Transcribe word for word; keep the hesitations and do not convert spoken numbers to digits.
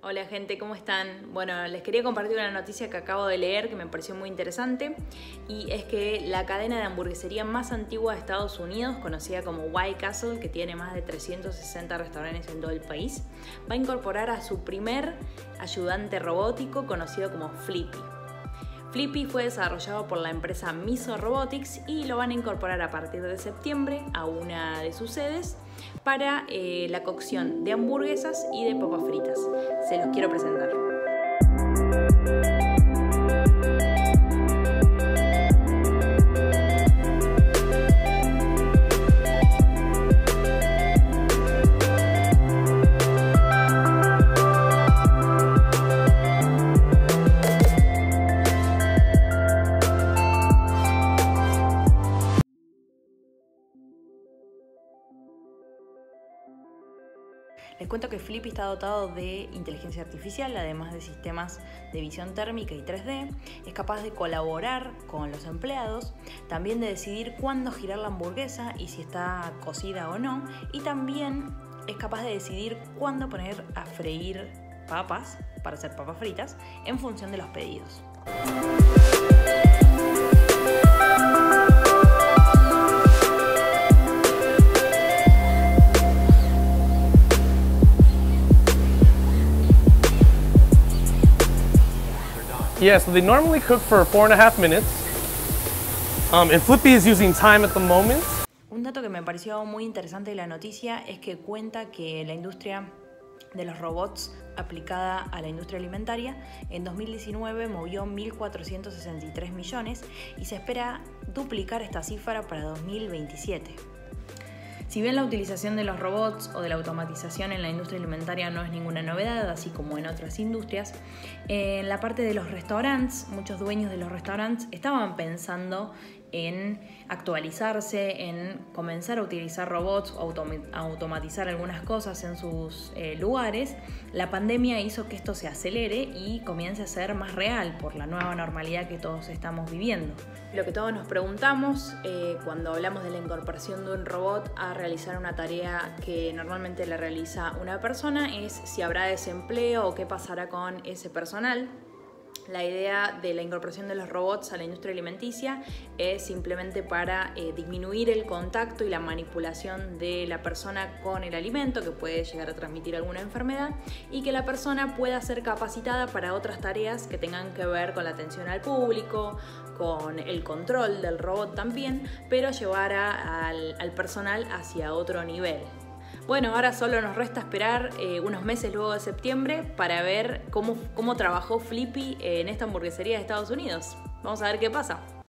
Hola gente, ¿cómo están? Bueno, les quería compartir una noticia que acabo de leer que me pareció muy interesante, y es que la cadena de hamburguesería más antigua de Estados Unidos, conocida como White Castle, que tiene más de trescientos sesenta restaurantes en todo el país, va a incorporar a su primer ayudante robótico conocido como Flippy. Flippy fue desarrollado por la empresa Miso Robotics y lo van a incorporar a partir de septiembre a una de sus sedes para eh, la cocción de hamburguesas y de papas fritas. Se los quiero presentar. Les cuento que Flippy está dotado de inteligencia artificial, además de sistemas de visión térmica y tres D. Es capaz de colaborar con los empleados, también de decidir cuándo girar la hamburguesa y si está cocida o no, y también es capaz de decidir cuándo poner a freír papas, para hacer papas fritas, en función de los pedidos. Yeah, so they normally cook for four and a half minutes. Um, and Flippy is using time at the moment. Un dato que me pareció muy interesante de la noticia es que cuenta que la industria de los robots aplicada a la industria alimentaria en dos mil diecinueve movió mil cuatrocientos sesenta y tres millones y se espera duplicar esta cifra para dos mil veintisiete. Si bien la utilización de los robots o de la automatización en la industria alimentaria no es ninguna novedad, así como en otras industrias, en la parte de los restaurantes, muchos dueños de los restaurantes estaban pensando en actualizarse, en comenzar a utilizar robots o autom- automatizar algunas cosas en sus eh, lugares. La pandemia hizo que esto se acelere y comience a ser más real por la nueva normalidad que todos estamos viviendo. Lo que todos nos preguntamos eh, cuando hablamos de la incorporación de un robot a realizar una tarea que normalmente la realiza una persona es si habrá desempleo o qué pasará con ese personal. La idea de la incorporación de los robots a la industria alimenticia es simplemente para eh, disminuir el contacto y la manipulación de la persona con el alimento, que puede llegar a transmitir alguna enfermedad, y que la persona pueda ser capacitada para otras tareas que tengan que ver con la atención al público, con el control del robot también, pero llevar a, al, al personal hacia otro nivel. Bueno, ahora solo nos resta esperar eh, unos meses luego de septiembre para ver cómo, cómo trabajó Flippy en esta hamburguesería de Estados Unidos. Vamos a ver qué pasa.